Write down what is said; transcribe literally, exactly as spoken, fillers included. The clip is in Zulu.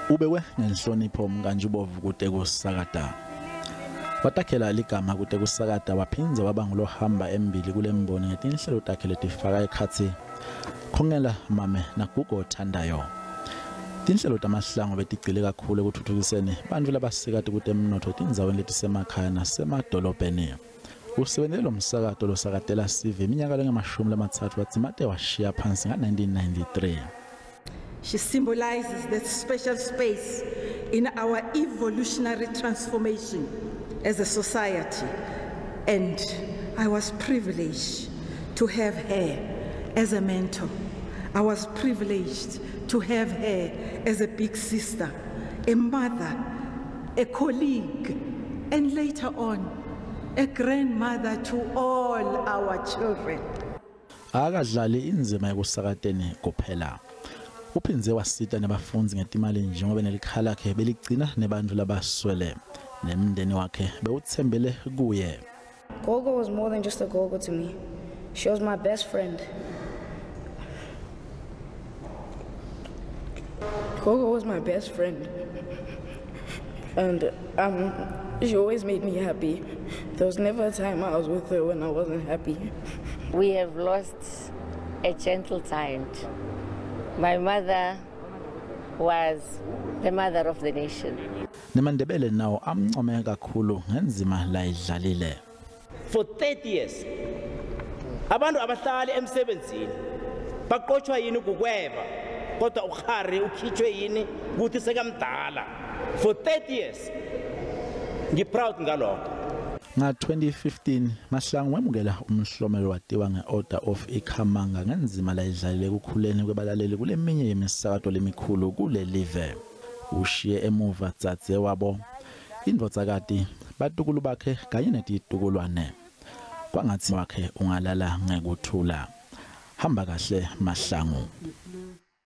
Ubekwe ngenhlonipho mkantjubovu wetekusakata. Watakhela ligama wetekusakata waphinza waba ngulohamba embili kule mboni ngetinhlelo takhe letifaka ekhatsi khongela mame nagugo othandayo. Tinhlelo tamahlangu betigcile kakhulu ekuthuthukiseni bantfu labasikati kutemnotho tindzaweni letisemakhaya nasemadolobheni. Usebenzele lo msakato losakatela sive iminyaka lengamashumi lamatsatfu wadzimate washiya phansi nga nineteen ninety-three. She symbolizes that special space in our evolutionary transformation as a society, and I was privileged to have her as a mentor. I was privileged to have her as a big sister, a mother, a colleague, and later on, a grandmother to all our children. Akadlali inzima yekusakateni kuphela. Uphinze wasita nebafunzi ngetimali njengoba nelikhala lakhe beligcina nebantfu labaswele. Nemndeni wakhe bewuthembele kuye. Gogo was more than just a gogo to me. She was my best friend. Gogo was my best friend. And um, she always made me happy. There was never a time I was with her when I wasn't happy. We have lost a gentle giant. My mother was the mother of the nation. Nemandebele nawo amncome kakhulu ngenzima la idlalile. For thirty years, abantu abahlali emsebenzini baqoqwa yini kukweba kodwa ukhari ukhitshwe yini ukuthi sekamdala. For thirty years, ngiproud ngalokho. Nga twenty fifteen Mahlangu wemukela umhlomelo watiwa nge-order of ikhamanga ngenzima la idlalile kukhuleni kwebalaleli kule minye yemisakato lemikhulu kule live. Ushiye emuva dzadze wabo indvodzakati batukulu bakhe kanye netitukulwane kwangathi wakhe ungalala ngekuthula. Hamba kahle Mahlangu.